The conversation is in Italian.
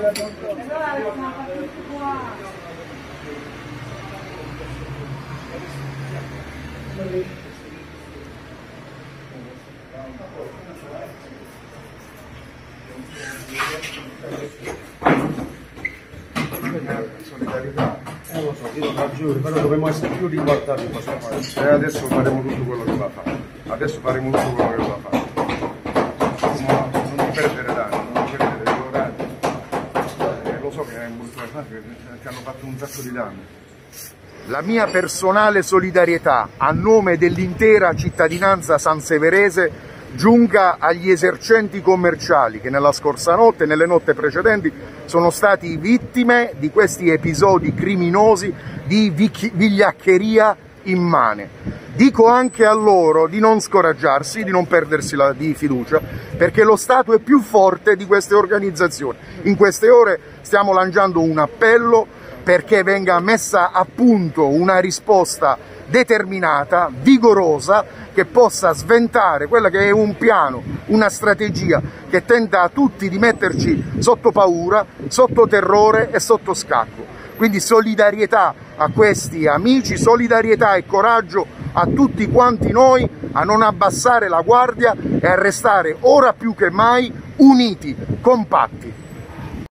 Solidarietà, lo so, io lo ragione, però dovremmo essere più riguardati in questo paese e adesso faremo tutto quello che va fare. Adesso faremo tutto quello che va fare. Non ti perdere danni, non ti perdere gli orari. Lo so che è molto che hanno fatto un sacco di danni. La mia personale solidarietà a nome dell'intera cittadinanza sanseverese giunga agli esercenti commerciali che nella scorsa notte e nelle notti precedenti sono stati vittime di questi episodi criminosi di vigliaccheria immane. Dico anche a loro di non scoraggiarsi, di non perdersi di fiducia, perché lo Stato è più forte di queste organizzazioni. In queste ore stiamo lanciando un appello perché venga messa a punto una risposta determinata, vigorosa, che possa sventare quella che è un piano, una strategia che tenta a tutti di metterci sotto paura, sotto terrore e sotto scacco. Quindi solidarietà a questi amici, solidarietà e coraggio a tutti quanti noi a non abbassare la guardia e a restare ora più che mai uniti, compatti.